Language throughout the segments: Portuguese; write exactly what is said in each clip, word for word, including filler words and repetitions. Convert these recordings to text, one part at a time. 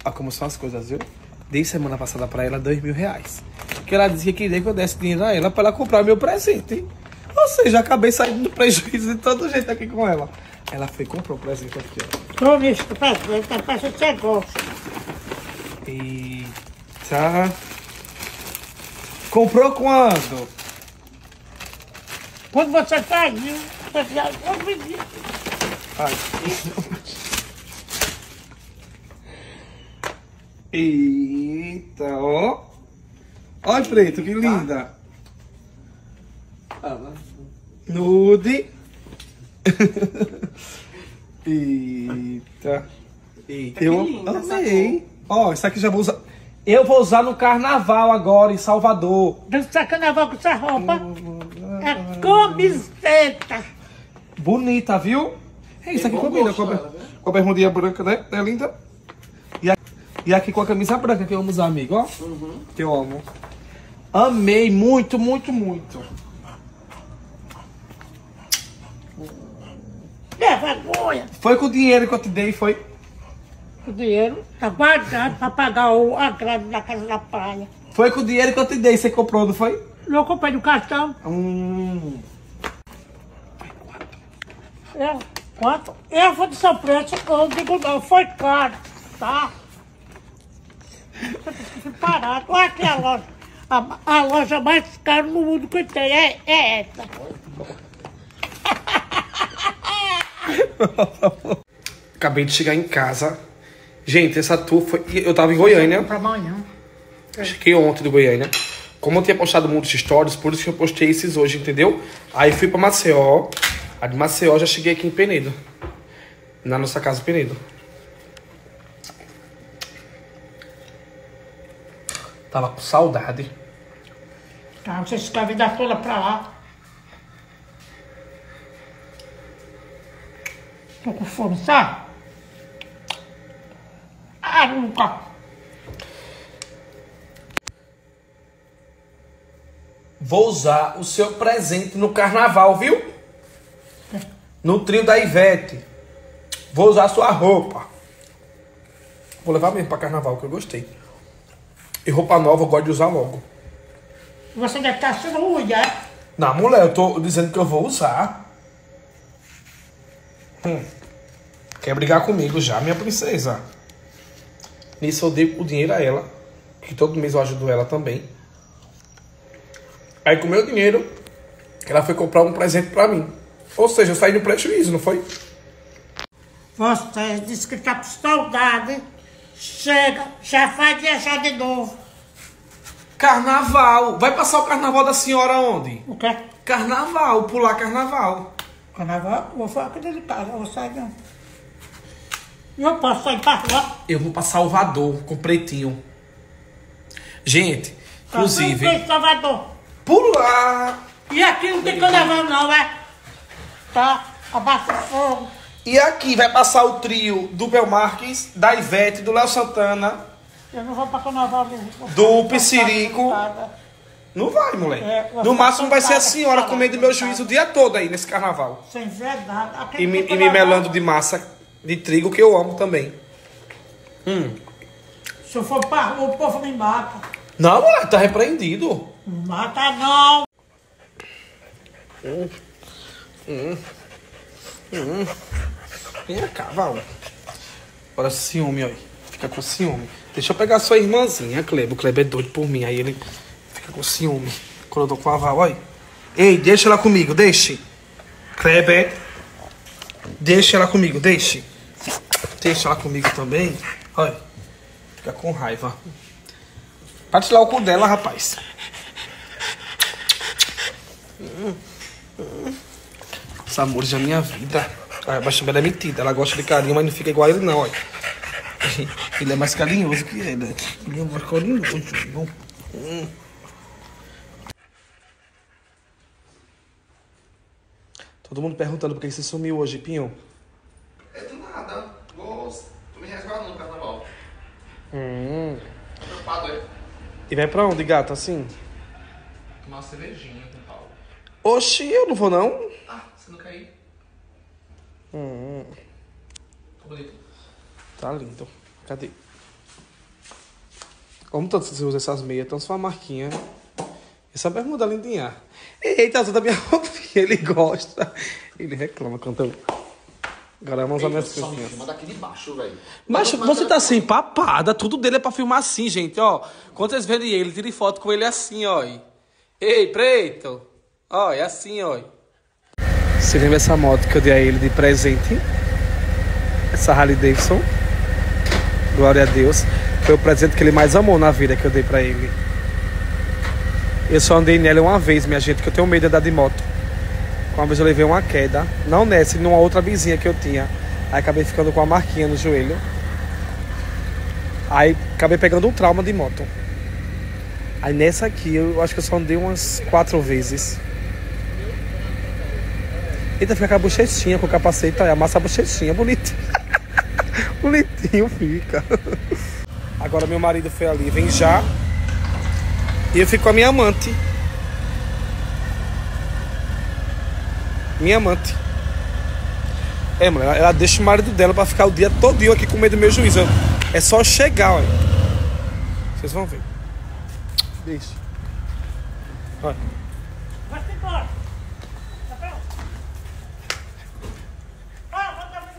Olha como são as coisas, viu? Dei semana passada pra ela dois mil reais. Que ela disse que queria que eu desse dinheiro a ela pra ela comprar meu presente. Ou seja, acabei saindo do prejuízo de todo jeito aqui com ela. Ela foi e comprou o presente aqui, ó. Tome esse presente, pra você gosta. Eita. Comprou quando? Quando você saiu, você já ouviu. Ai. Eita, ó. Olha, Preto, que linda. Nude. Eita. Eita, Eu que linda essa amei. Ó, isso aqui já vou usar. Eu vou usar no carnaval agora, em Salvador. Dançar carnaval com essa roupa. É camiseta. Bonita, viu? É isso aqui combina com a, ber- com a bermudinha branca, né? É linda. E aqui, e aqui com a camisa branca que eu amo usar, amigo, ó. Uhum. Que eu amo. Amei muito, muito, muito. É vergonha. Foi com o dinheiro que eu te dei, foi? O dinheiro tá guardado pra pagar o, a grade da casa da praia. Foi com o dinheiro que eu te dei, você comprou, não foi? Eu comprei no cartão. Hum. É, quanto? Eu vou de seu preço, eu digo não, foi caro, tá? Você tem que ficar parado. Olha aqui a loja. A, a loja mais cara no mundo que tem é, é essa. Acabei de chegar em casa. Gente, essa tour foi... Eu tava em Goiânia. Pra amanhã. Cheguei ontem do Goiânia. Como eu tinha postado muitos stories, por isso que eu postei esses hoje, entendeu? Aí fui pra Maceió. A de Maceió já cheguei aqui em Penedo. Na nossa casa em Penedo. Tava com saudade. Tá, você fica a vida toda pra lá. Tô com fome, sabe? Ah, nunca. Vou usar o seu presente no carnaval, viu? No trio da Ivete. Vou usar a sua roupa. Vou levar mesmo pra carnaval, que eu gostei. E roupa nova eu gosto de usar logo. Você deve estar sendo mulher. Não, mulher, eu tô dizendo que eu vou usar. Hum. Quer brigar comigo já, minha princesa. Nisso eu dei o dinheiro a ela. Que todo mês eu ajudo ela também. Aí com o meu dinheiro, ela foi comprar um presente pra mim. Ou seja, eu saí no prejuízo, não foi? Você disse que tá com saudade. Chega, já vai viajar de novo. Carnaval. Vai passar o carnaval da senhora onde? O quê? Carnaval, pular carnaval. Carnaval, eu vou ficar aqui dentro de casa, eu vou sair não. E eu posso sair pra rua? Eu vou pra Salvador com o Pretinho. Gente, inclusive... Tá, Salvador. Pular! E aqui não tem carnaval não, é? Tá, abaixa o fogo. E aqui vai passar o trio do Belmarques, da Ivete, do Léo Santana, Eu não vou pra carnaval mesmo. do Piscirico. Não vai, moleque. É, eu No vou máximo vai ser a sentada, senhora sentada, comendo meu sentada. juízo o dia todo aí nesse carnaval. Sem verdade. Aqui E não me, tem e me carnaval. melando de massa de trigo, que eu amo também. Hum. Se eu for pra rua, o povo me mata. Não, moleque, tá repreendido. Não mata não. Hum. Hum. Hum. Vem cá, Val. Bora ciúme, ó. Fica com ciúme. Deixa eu pegar a sua irmãzinha, Kleber. O Kleber é doido por mim. Aí ele fica com ciúme. Quando eu tô com a Val, olha. Ei, deixa ela comigo, deixe. Kleber. Deixa ela comigo, deixe. Deixa ela comigo também. Olha. Fica com raiva. Bate lá o cu dela, rapaz. Hum. Hum. Os amores da minha vida. A Baixambela é metida. Ela gosta de carinho, mas não fica igual a ele, não, olha. Ele é mais carinhoso que ela. Ele é mais carinhoso, viu? Hum. Todo mundo perguntando por que você sumiu hoje, Pinho. É do nada. Vou... Tô me resguardando no carnaval. Hum. Tô preocupado, é? E vai pra onde, gata, assim? Tomar uma cervejinha com o Paulo. Oxi, eu não vou, não. Ah, você não quer ir? Hum. Tá bonito. Tá lindo. Cadê? Como tanto você usa essas meias, então só uma marquinha. Essa bermuda lindinha. Eita, toda minha roupinha, ele gosta. Ele reclama quando eu... Agora vamos usar minhas coisinhas. Filma daqui de baixo, velho. Mas você tá assim, papada. Tudo dele é pra filmar assim, gente, ó. Quando vocês verem ele, tire foto com ele assim, ó. Ei, preto. Ó, é assim, ó. Você lembra essa moto que eu dei a ele de presente? Essa Harley Davidson. Glória a Deus. Foi o presente que ele mais amou na vida que eu dei pra ele. Eu só andei nela uma vez, minha gente, que eu tenho medo de andar de moto. Uma vez eu levei uma queda, não nessa, numa outra vizinha que eu tinha. Aí acabei ficando com uma marquinha no joelho. Aí acabei pegando um trauma de moto. Aí nessa aqui, eu acho que eu só andei umas quatro vezes. Eita, fica com a bochechinha, com o capacete, aí amassa a bochechinha, bonitinho. Bonitinho fica. Agora meu marido foi ali, vem já. E eu fico com a minha amante. Minha amante. É, mano, ela, ela deixa o marido dela pra ficar o dia todinho aqui com medo do meu juízo. É só chegar, olha. Vocês vão ver. Deixa. Olha. Vai-te embora. Tá pronto? Ah, vai dar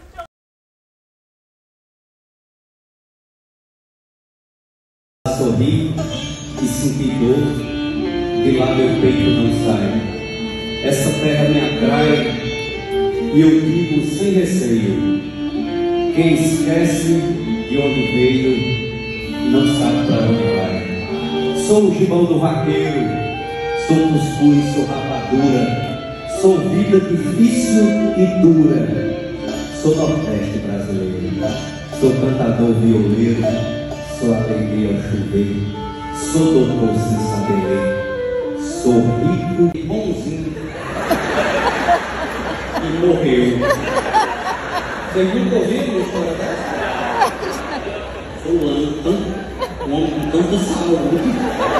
muito. Sorri e sentir dor, de lá meu peito não sai. Essa terra me atrai e eu digo sem receio: quem esquece de onde veio não sabe para onde vai. Sou o gibão do vaqueiro, sou cuscuz, sou rapadura, sou vida difícil e dura. Sou nordeste brasileiro, sou cantador violeiro, sou alegria ao chover, sou doutor sem saber ler, sou rico e bonzinho. E morreu. Vocês nunca ouviram uma história dessa? Fulano, um homem com tanta saúde.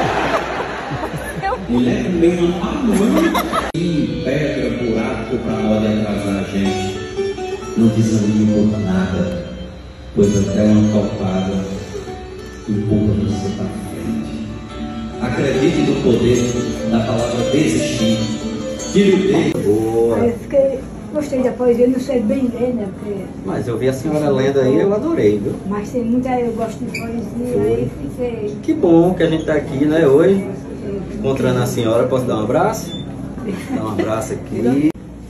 Mulher meio uma padrão. E pedra, buraco pra moda atrasar a gente. Não desanime por nada, pois até uma topada empurra você para frente. Acredite no poder da palavra desistir. Tire o dedo. Boa. Eu fiquei, gostei da poesia, não sei bem ler, né? Porque, Mas eu vi a senhora lendo aí, eu adorei, viu? mas tem muita, eu gosto de poesia, aí fiquei. Que bom que a gente está aqui, né, hoje, encontrando a senhora. Posso dar um abraço? Dar um abraço aqui.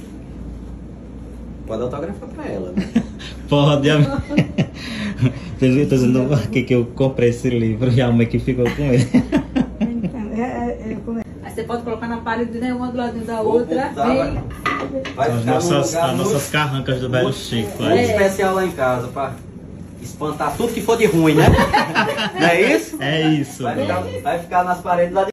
Pode autografar para ela, né? Pode, eu tô dizendo aqui que eu comprei esse livro e a mãe que ficou com ele. Então, é, é, é, como é? Aí você pode colocar na parede, né? Uma do ladinho da Vou outra. botar, Vem. Vai As ficar num nossas, lugar as muito- nossas carrancas do velho Chico. muito Aí. especial lá em casa, para espantar tudo que for de ruim, né? Não é isso? É isso. Vai ficar, vai ficar nas paredes lá de